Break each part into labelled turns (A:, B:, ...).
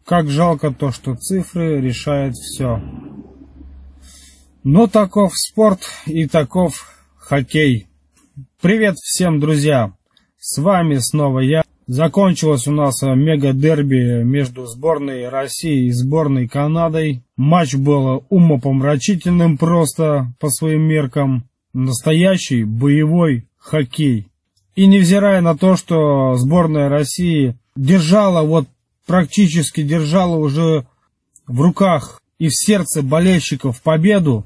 A: Как жалко то, что цифры решают все. Но таков спорт и таков хоккей. Привет всем, друзья! С вами снова я. Закончилось у нас мега-дерби между сборной России и сборной Канады. Матч был умопомрачительным просто по своим меркам. Настоящий боевой хоккей. И невзирая на то, что сборная России практически держала уже в руках и в сердце болельщиков победу,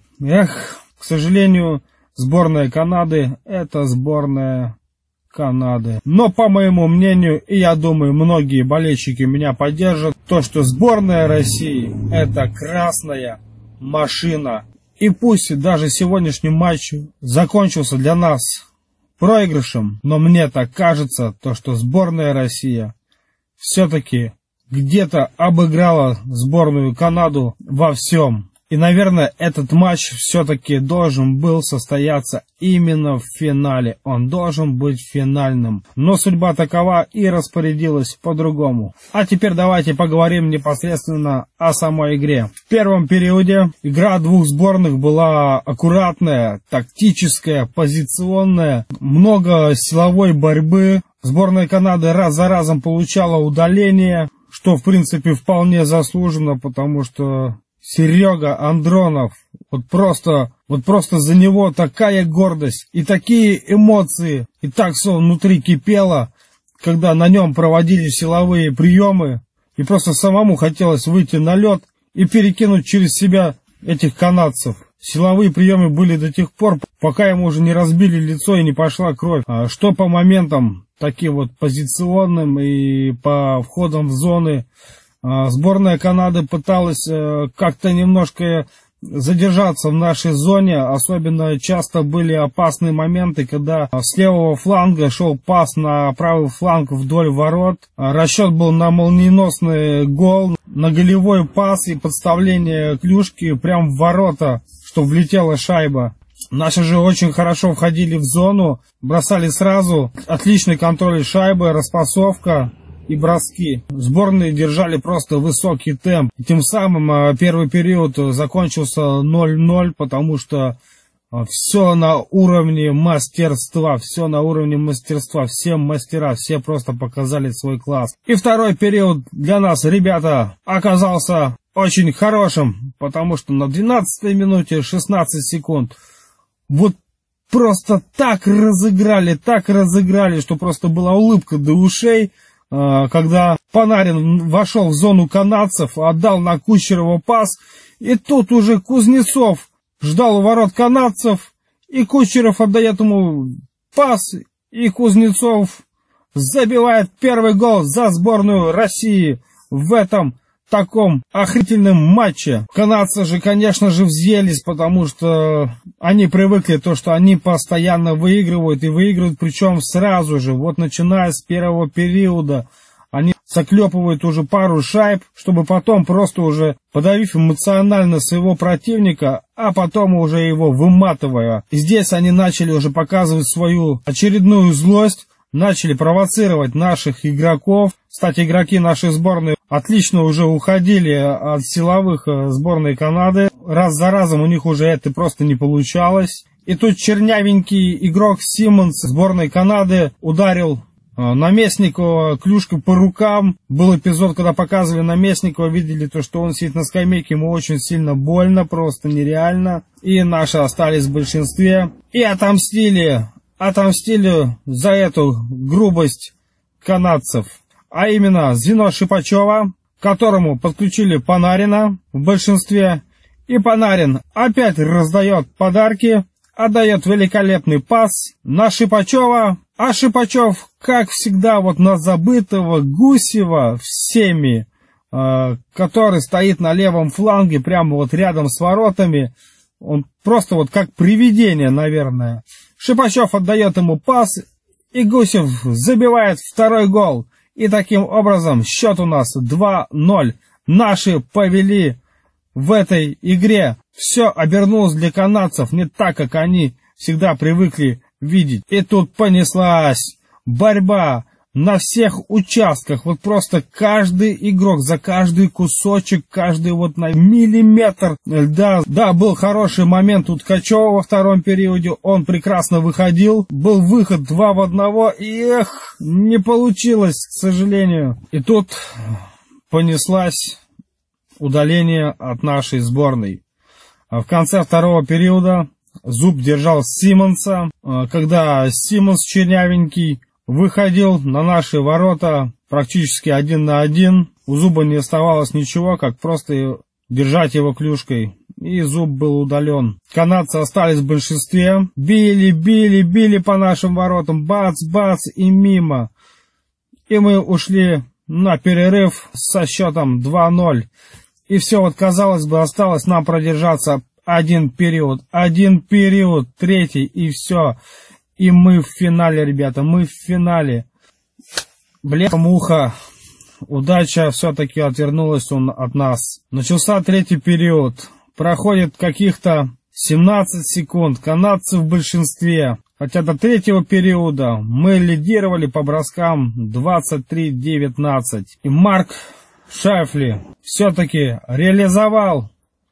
A: к сожалению, сборная Канады — это сборная Канады. Но, по моему мнению, и я думаю, многие болельщики меня поддержат, то, что сборная России — это красная машина. И пусть даже сегодняшний матч закончился для нас проигрышем, но мне так кажется, то, что сборная Россия все-таки где-то обыграла сборную Канаду во всем. И, наверное, этот матч все-таки должен был состояться именно в финале. Он должен быть финальным. Но судьба такова и распорядилась по-другому. А теперь давайте поговорим непосредственно о самой игре. В первом периоде игра двух сборных была аккуратная, тактическая, позиционная. Много силовой борьбы. Сборная Канады раз за разом получала удаление, что в принципе вполне заслуженно, потому что Серега Андронов, вот просто за него такая гордость и такие эмоции, и так все внутри кипело, когда на нем проводили силовые приемы, и просто самому хотелось выйти на лед и перекинуть через себя этих канадцев. Силовые приемы были до тех пор, пока ему уже не разбили лицо и не пошла кровь. Что по моментам таким вот позиционным и по входам в зоны, сборная Канады пыталась как-то немножко задержаться в нашей зоне. Особенно часто были опасные моменты, когда с левого фланга шел пас на правый фланг вдоль ворот. Расчет был на молниеносный гол, на голевой пас и подставление клюшки прямо в ворота, чтобы влетела шайба. Наши же очень хорошо входили в зону, бросали сразу. Отличный контроль шайбы, распасовка и броски. Сборные держали просто высокий темп. И тем самым первый период закончился 0-0, потому что все на уровне мастерства. Все на уровне мастерства. Все мастера, все просто показали свой класс. И второй период для нас, ребята, оказался очень хорошим, потому что на 12-й минуте 16 секунд вот просто так разыграли, что просто была улыбка до ушей. Когда Панарин вошел в зону канадцев, отдал на Кучерова пас, и тут уже Кузнецов ждал у ворот канадцев, и Кучеров отдает ему пас, и Кузнецов забивает первый гол за сборную России в этом таком охренительном матче. Канадцы же, конечно же, взъелись, потому что они привыкли то, что они постоянно выигрывают, и выигрывают причем сразу же. Вот начиная с первого периода они заклепывают уже пару шайб, чтобы потом просто уже подавив эмоционально своего противника, а потом уже его выматывая. И здесь они начали уже показывать свою очередную злость, начали провоцировать наших игроков. Кстати, игроки нашей сборной отлично уже уходили от силовых сборной Канады. Раз за разом у них уже это просто не получалось. И тут чернявенький игрок Симмонс сборной Канады ударил Наместникова клюшкой по рукам. Был эпизод, когда показывали Наместникова, видели то, что он сидит на скамейке, ему очень сильно больно, просто нереально. И наши остались в большинстве. И отомстили за эту грубость канадцев. А именно звено Шипачева, к которому подключили Панарина в большинстве. И Панарин опять раздает подарки, отдает великолепный пас на Шипачева. А Шипачев, как всегда, вот на забытого Гусева всеми, который стоит на левом фланге, прямо вот рядом с воротами, он просто вот как привидение, наверное. Шипачев отдает ему пас, и Гусев забивает второй гол. И таким образом счет у нас 2-0. Наши повели в этой игре. Все обернулось для канадцев не так, как они всегда привыкли видеть. И тут понеслась борьба. на всех участках, вот просто каждый игрок за каждый кусочек, каждый вот на миллиметр льда. Да, был хороший момент у Ткачева во втором периоде, он прекрасно выходил, был выход 2 в 1, и не получилось, к сожалению. И тут понеслась удаление от нашей сборной. В конце второго периода Зуб держал Симмонса, когда Симмонс чернявенький выходил на наши ворота практически 1 на 1. У Зуба не оставалось ничего, как просто держать его клюшкой. И Зуб был удален. Канадцы остались в большинстве. Били по нашим воротам. Бац, и мимо. И мы ушли на перерыв со счетом 2-0. И все, вот казалось бы, осталось нам продержаться один период, третий, и все. И мы в финале, ребята, мы в финале. Бляха-муха, удача все-таки отвернулась от нас. Начался третий период. Проходит каких-то 17 секунд. Канадцы в большинстве. Хотя до третьего периода мы лидировали по броскам 23-19. И Марк Шайфли все-таки реализовал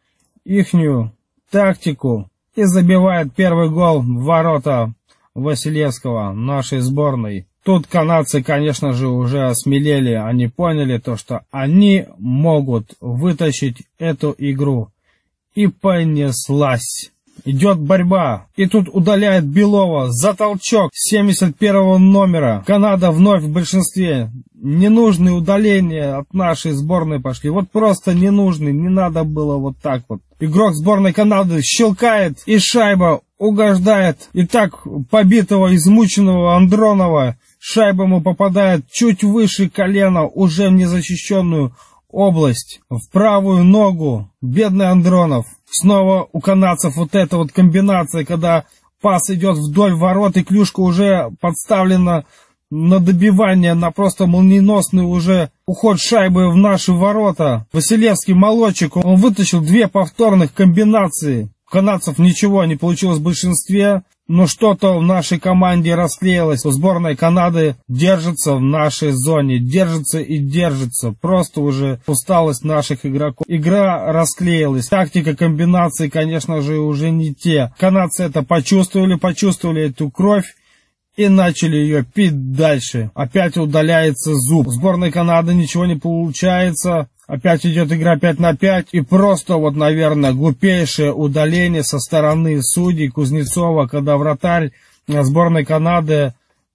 A: ихнюю тактику и забивает первый гол в ворота Василевского, нашей сборной. Тут канадцы, конечно же, уже осмелели, они поняли то, что они могут вытащить эту игру. И понеслась. Идет борьба. И тут удаляет Белова за толчок 71-го номера. Канада вновь в большинстве. Ненужные удаления от нашей сборной пошли. Вот просто ненужные. Не надо было вот так вот. Игрок сборной Канады щелкает, и шайба угождает. И так побитого, измученного Андронова шайба ему попадает чуть выше колена, уже в незащищенную область, в правую ногу. Бедный Андронов. Снова у канадцев вот эта вот комбинация, когда пас идет вдоль ворот, и клюшка уже подставлена на добивание, на просто молниеносный уже уход шайбы в наши ворота. Василевский молодчик, он вытащил 2 повторных комбинации. У канадцев ничего не получилось в большинстве, но что-то в нашей команде расклеилось. Сборная Канады держится в нашей зоне, держится и держится. Просто уже усталость наших игроков. Игра расклеилась. Тактика комбинации, конечно же, уже не те. Канадцы это почувствовали эту кровь и начали ее пить дальше. Опять удаляется Зуб. В сборной Канады ничего не получается. Опять идет игра 5 на 5. И просто вот, наверное, глупейшее удаление со стороны судей Кузнецова, когда вратарь сборной Канады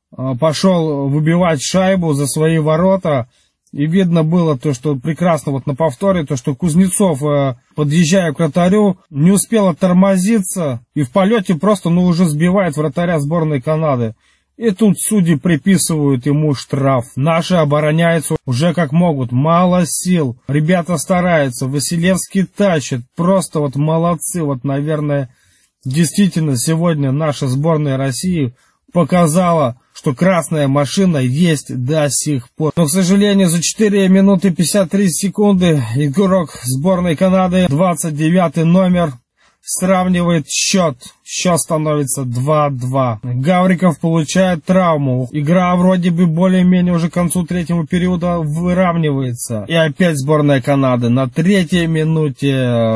A: пошел выбивать шайбу за свои ворота. И видно было то, что прекрасно вот на повторе, то, что Кузнецов, подъезжая к вратарю, не успел оттормозиться. И в полете просто, уже сбивает вратаря сборной Канады. И тут судьи приписывают ему штраф. Наши обороняются уже как могут. Мало сил. Ребята стараются. Василевский тащит. Просто вот молодцы. Вот, наверное, действительно сегодня наша сборная России показала, что красная машина есть до сих пор. Но, к сожалению, за 4 минуты 53 секунды игрок сборной Канады, 29 номер, сравнивает счет. Счет становится 2-2. Гавриков получает травму. Игра вроде бы более-менее уже к концу третьего периода выравнивается. И опять сборная Канады на 3-й минуте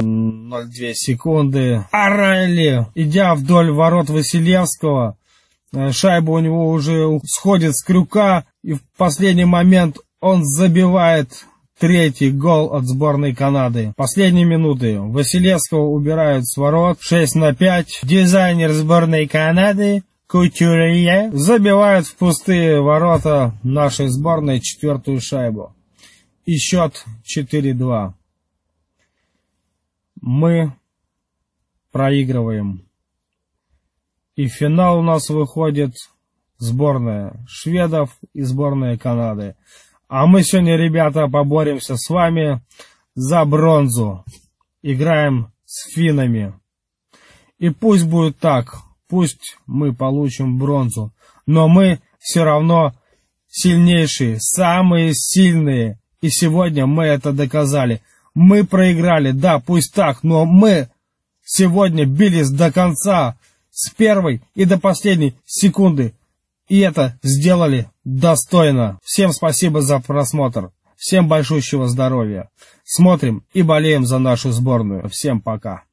A: 0,2 секунды. Арайли, идя вдоль ворот Василевского, шайба у него уже сходит с крюка. И в последний момент он забивает 3-й гол от сборной Канады. Последние минуты. Василевского убирают с ворот. 6 на 5. Дизайнер сборной Канады Кутюрье забивает в пустые ворота нашей сборной 4-ю шайбу. И счет 4-2. Мы проигрываем. И в финал у нас выходит сборная шведов и сборная Канады. А мы сегодня, ребята, поборемся с вами за бронзу. Играем с финнами. И пусть будет так. Пусть мы получим бронзу. Но мы все равно сильнейшие, самые сильные. И сегодня мы это доказали. Мы проиграли, да, пусть так, но мы сегодня бились до конца. С первой и до последней секунды. И это сделали достойно. Всем спасибо за просмотр. Всем большущего здоровья. Смотрим и болеем за нашу сборную. Всем пока.